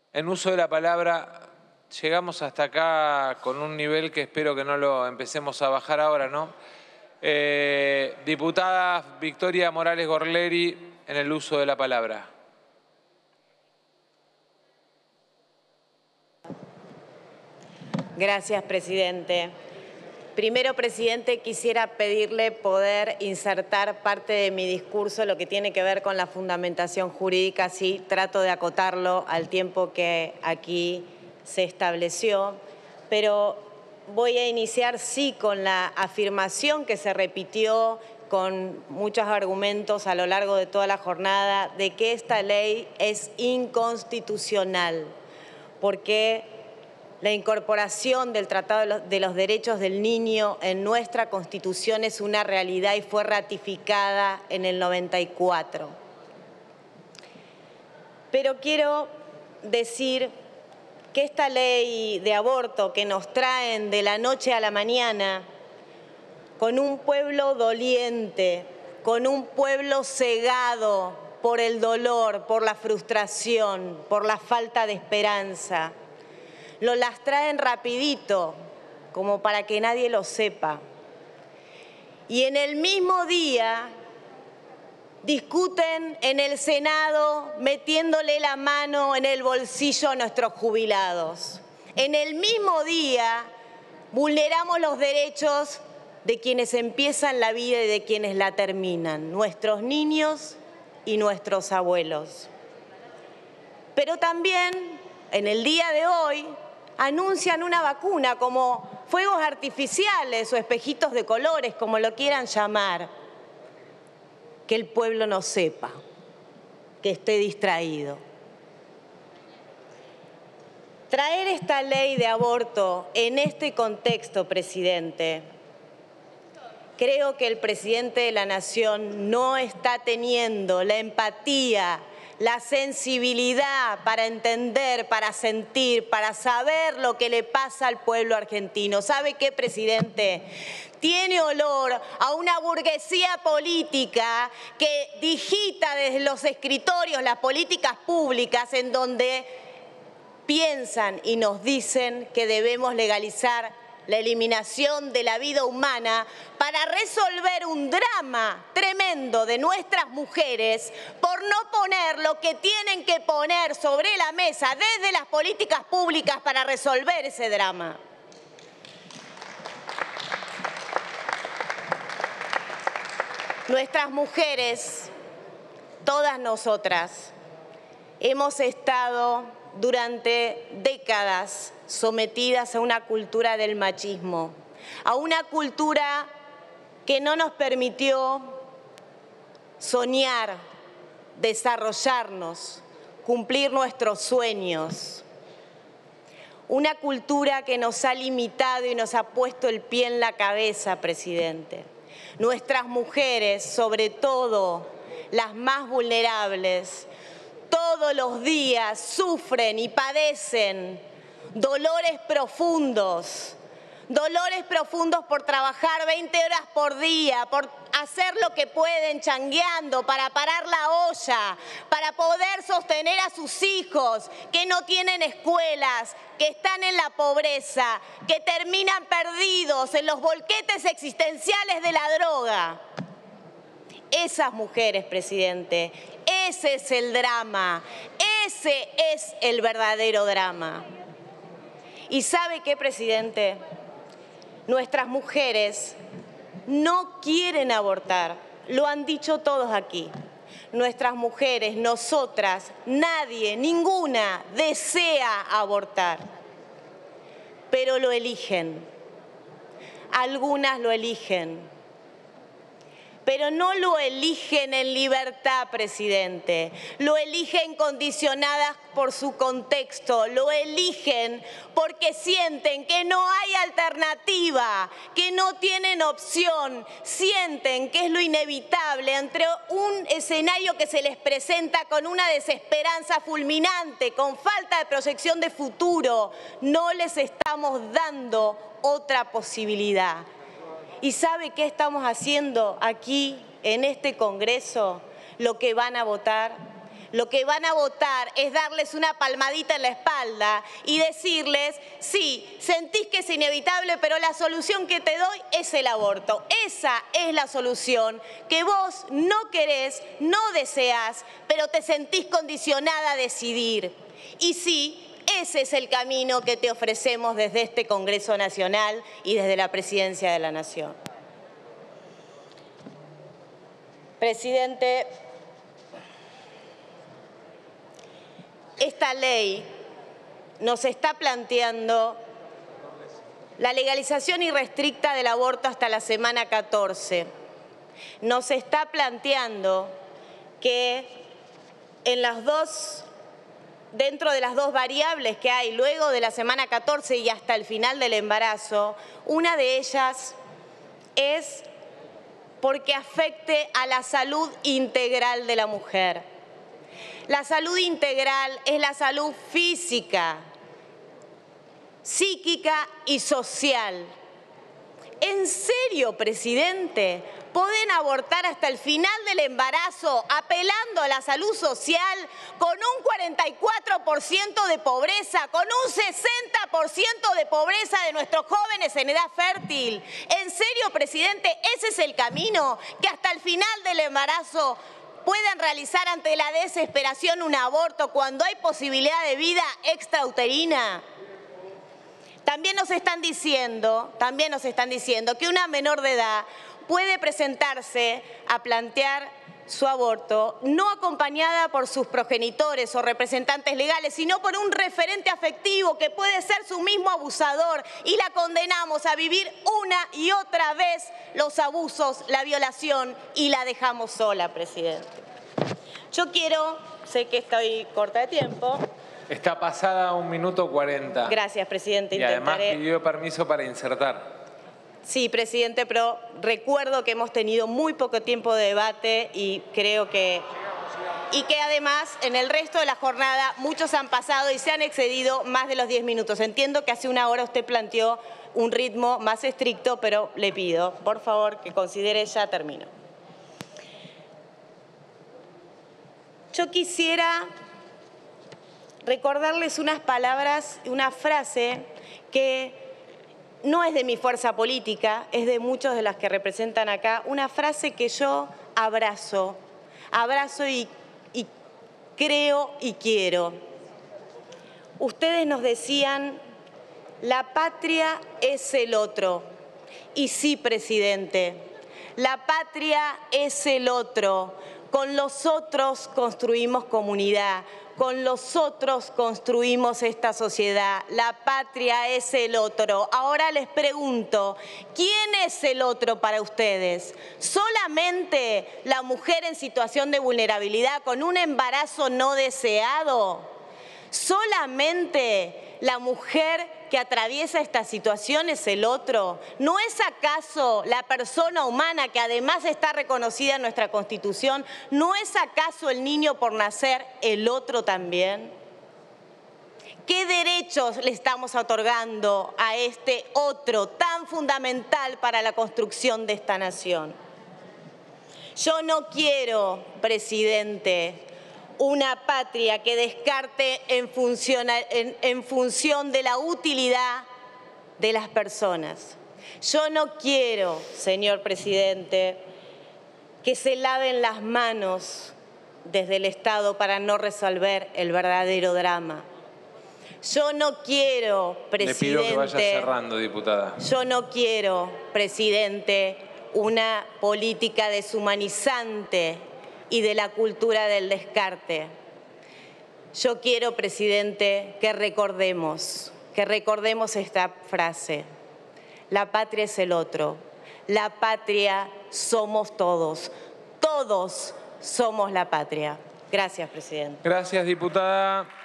en uso de la palabra, llegamos hasta acá con un nivel que espero que no lo empecemos a bajar ahora, ¿no? Diputada Victoria Morales Gorleri, en el uso de la palabra. Gracias, presidente. Primero, presidente, quisiera pedirle poder insertar parte de mi discurso, lo que tiene que ver con la fundamentación jurídica, sí, trato de acotarlo al tiempo que aquí se estableció, pero voy a iniciar, sí, con la afirmación que se repitió con muchos argumentos a lo largo de toda la jornada de que esta ley es inconstitucional, porque la incorporación del Tratado de los Derechos del Niño en nuestra Constitución es una realidad y fue ratificada en el 94. Pero quiero decir que esta ley de aborto que nos traen de la noche a la mañana, con un pueblo doliente, con un pueblo cegado por el dolor, por la frustración, por la falta de esperanza, las traen rapidito, como para que nadie lo sepa. Y en el mismo día discuten en el Senado metiéndole la mano en el bolsillo a nuestros jubilados. En el mismo día vulneramos los derechos de quienes empiezan la vida y de quienes la terminan, nuestros niños y nuestros abuelos. Pero también en el día de hoy anuncian una vacuna como fuegos artificiales o espejitos de colores, como lo quieran llamar, que el pueblo no sepa, que esté distraído. Traer esta ley de aborto en este contexto, presidente, creo que el presidente de la Nación no está teniendo la empatía, la sensibilidad para entender, para sentir, para saber lo que le pasa al pueblo argentino. ¿Sabe qué, presidente? Tiene olor a una burguesía política que digita desde los escritorios las políticas públicas en donde piensan y nos dicen que debemos legalizar la eliminación de la vida humana para resolver un drama tremendo de nuestras mujeres por no poner lo que tienen que poner sobre la mesa desde las políticas públicas para resolver ese drama. Nuestras mujeres, todas nosotras, hemos estado durante décadas sometidas a una cultura del machismo, a una cultura que no nos permitió soñar, desarrollarnos, cumplir nuestros sueños. Una cultura que nos ha limitado y nos ha puesto el pie en la cabeza, presidente. Nuestras mujeres, sobre todo las más vulnerables, todos los días sufren y padecen dolores profundos por trabajar 20 horas por día, por hacer lo que pueden changueando, para parar la olla, para poder sostener a sus hijos que no tienen escuelas, que están en la pobreza, que terminan perdidos en los volquetes existenciales de la droga. Esas mujeres, presidente, ese es el drama, ese es el verdadero drama. ¿Y sabe qué, presidente? Nuestras mujeres no quieren abortar, lo han dicho todos aquí. Nuestras mujeres, nosotras, nadie, ninguna desea abortar, pero lo eligen. Algunas lo eligen, pero no lo eligen en libertad, presidente. Lo eligen condicionadas por su contexto. Lo eligen porque sienten que no hay alternativa, que no tienen opción. Sienten que es lo inevitable ante un escenario que se les presenta con una desesperanza fulminante, con falta de proyección de futuro. No les estamos dando otra posibilidad. ¿Y sabe qué estamos haciendo aquí en este Congreso? Lo que van a votar, lo que van a votar es darles una palmadita en la espalda y decirles, sí, sentís que es inevitable, pero la solución que te doy es el aborto. Esa es la solución que vos no querés, no deseás, pero te sentís condicionada a decidir. Y sí, ese es el camino que te ofrecemos desde este Congreso Nacional y desde la Presidencia de la Nación. Presidente, esta ley nos está planteando la legalización irrestricta del aborto hasta la semana 14. Nos está planteando que dentro de las dos variables que hay luego de la semana 14 y hasta el final del embarazo, una de ellas es porque afecte a la salud integral de la mujer. La salud integral es la salud física, psíquica y social. ¿En serio, presidente? ¿Pueden abortar hasta el final del embarazo apelando a la salud social con un 44% de pobreza, con un 60% de pobreza de nuestros jóvenes en edad fértil? ¿En serio, presidente, ese es el camino? ¿Que hasta el final del embarazo puedan realizar ante la desesperación un aborto cuando hay posibilidad de vida extrauterina? También nos están diciendo que una menor de edad puede presentarse a plantear su aborto no acompañada por sus progenitores o representantes legales, sino por un referente afectivo que puede ser su mismo abusador, y la condenamos a vivir una y otra vez los abusos, la violación, y la dejamos sola, presidente. Sé que estoy corta de tiempo. Está pasada 1 minuto 40. Gracias, presidente. Y además pidió permiso para insertar. Sí, presidente, pero recuerdo que hemos tenido muy poco tiempo de debate y creo que además en el resto de la jornada muchos han pasado y se han excedido más de los 10 minutos. Entiendo que hace una hora usted planteó un ritmo más estricto, pero le pido, por favor, que considere, ya termino. Yo quisiera recordarles unas palabras, una frase que no es de mi fuerza política, es de muchos de las que representan acá, una frase que yo abrazo y creo y quiero. Ustedes nos decían, la patria es el otro. Y sí, presidente, la patria es el otro. Con los otros construimos comunidad. Con los otros construimos esta sociedad. La patria es el otro. Ahora les pregunto, ¿quién es el otro para ustedes? ¿Solamente la mujer en situación de vulnerabilidad con un embarazo no deseado? ¿Solamente la mujer que atraviesa esta situación es el otro? ¿No es acaso la persona humana que además está reconocida en nuestra Constitución? ¿No es acaso el niño por nacer el otro también? ¿Qué derechos le estamos otorgando a este otro tan fundamental para la construcción de esta nación? Yo no quiero, presidente, una patria que descarte en función de la utilidad de las personas. Yo no quiero, señor presidente, que se laven las manos desde el Estado para no resolver el verdadero drama. Yo no quiero, presidente... Le pido que vaya cerrando, diputada. Yo no quiero, presidente, una política deshumanizante y de la cultura del descarte. Yo quiero, presidente, que recordemos esta frase. La patria es el otro. La patria somos todos. Todos somos la patria. Gracias, presidente. Gracias, diputada.